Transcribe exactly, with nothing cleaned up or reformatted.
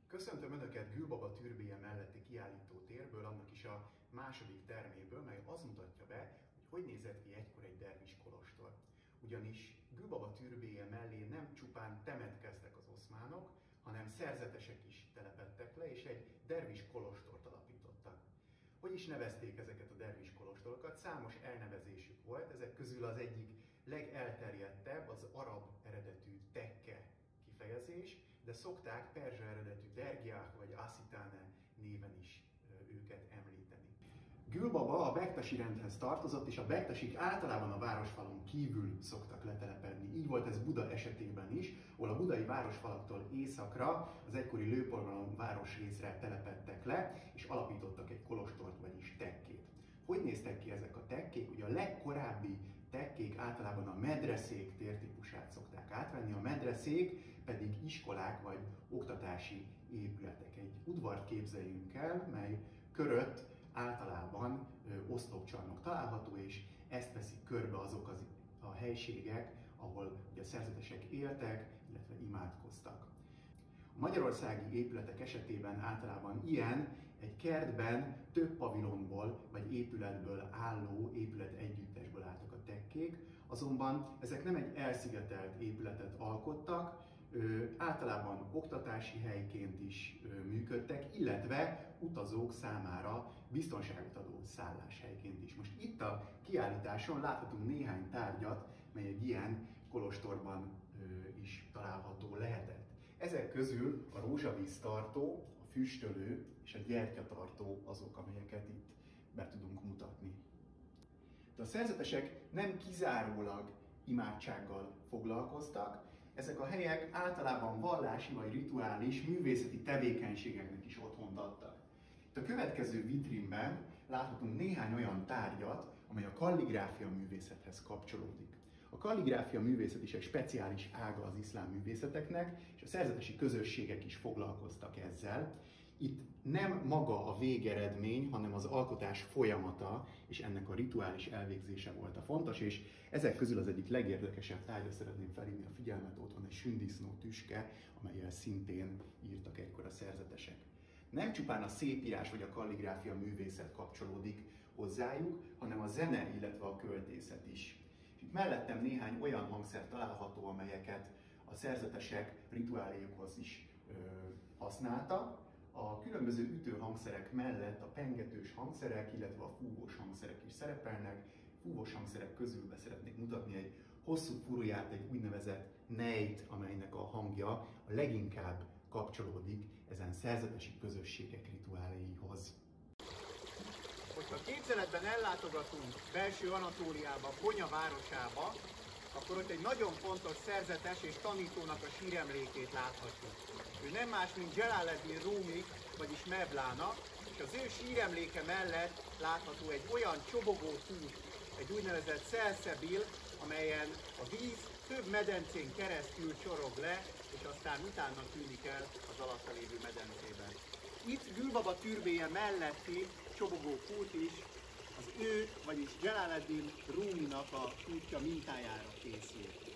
Köszöntöm Önöket Gülbaba türbéje melletti kiállítótérből, annak is a második terméből, mely azt mutatja be, hogy hogy nézett ki egykor egy dervis kolostor. Ugyanis Gülbaba türbéje mellé nem csupán temetkeztek az oszmánok, hanem szerzetesek is telepedtek le, és egy dervis kolostort alapítottak. Hogy is nevezték ezeket a dervis kolostorokat? Számos elnevezésük volt, ezek közül az egyik legelterjedtebb az arab eredetű tekke kifejezés, de szokták perzsa eredetű dergiah vagy aszitáne néven is őket említeni. Gülbaba a bektasi rendhez tartozott, és a bektasik általában a városfalon kívül szoktak letelepedni. Így volt ez Buda esetében is, ahol a budai városfalaktól északra az egykori Lőpolgálon városrészre telepedtek le, és alapítottak egy kolostort, vagyis tekkét. Hogy néztek ki ezek a tekkék? Ugye a legkorábbi tekkék általában a medreszék tértípusát szokták átvenni, a medreszék pedig iskolák vagy oktatási épületek. Egy udvart képzeljünk el, mely körött általában ö, oszlopcsarnok található, és ezt veszik körbe azok az, a helységek, ahol ugye, a szerzetesek éltek, illetve imádkoztak. A magyarországi épületek esetében általában ilyen egy kertben több pavilonból vagy épületből álló épület együttesből álltak a tekkék, azonban ezek nem egy elszigetelt épületet alkottak, ö, általában oktatási helyként is ö, működtek, illetve utazók számára biztonságot adó szálláshelyként is. Most itt a kiállításon láthatunk néhány tárgyat, mely egy ilyen kolostorban ö, is található lehetett. Ezek közül a rózsavíztartó, a füstölő és a gyertyatartó azok, amelyeket itt be tudunk mutatni. De a szerzetesek nem kizárólag imádsággal foglalkoztak, ezek a helyek általában vallási vagy rituális művészeti tevékenységeknek is otthont adtak. Itt a következő vitrínben láthatunk néhány olyan tárgyat, amely a kalligráfia művészethez kapcsolódik. A kalligráfia művészet is egy speciális ága az iszlám művészeteknek, és a szerzetesi közösségek is foglalkoztak ezzel. Itt nem maga a végeredmény, hanem az alkotás folyamata, és ennek a rituális elvégzése volt a fontos, és ezek közül az egyik legérdekesebb tárgyra szeretném felhívni a figyelmet, ott van egy sündisznó tüske, amellyel szintén írtak egykor a szerzetesek. Nem csupán a szépírás vagy a kalligráfia művészet kapcsolódik hozzájuk, hanem a zene, illetve a költészet is. Itt mellettem néhány olyan hangszer található, amelyeket a szerzetesek rituáléjukhoz is ö, használtak. A különböző ütőhangszerek mellett a pengetős hangszerek, illetve a fúvós hangszerek is szerepelnek. Fúvós hangszerek közül be szeretnék mutatni egy hosszú furuját, egy úgynevezett nejt, amelynek a hangja a leginkább kapcsolódik ezen szerzetesi közösségek rituáléihoz. Hogyha képzeletben ellátogatunk belső Anatóliába, Konya városába, akkor ott egy nagyon fontos szerzetes és tanítónak a síremlékét láthatjuk. Ő nem más, mint Dzselaleddin Rumi, vagyis Mevlana, és az ő síremléke mellett látható egy olyan csobogó fút, egy úgynevezett szelszebil, amelyen a víz több medencén keresztül csorog le, és aztán utána tűnik el az alatta lévő medencében. Itt Gülbaba türbéje melletti csobogó kút is az ő, vagyis Dzselaleddin Ruminak a kútja mintájára készült.